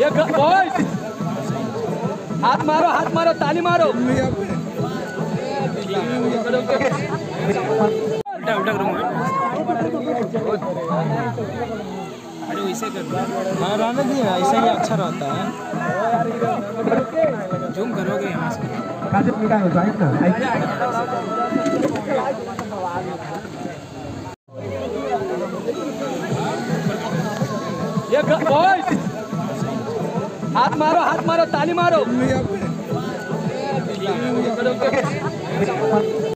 Boys हाथ मारो ताली मारो। उल्टा करूँगा। अरे वैसे कर हाँ रहने दिए, ऐसे ही अच्छा रहता है। जूम करोगे यहाँ से ये बॉयज हाथ मारो ताली मारो।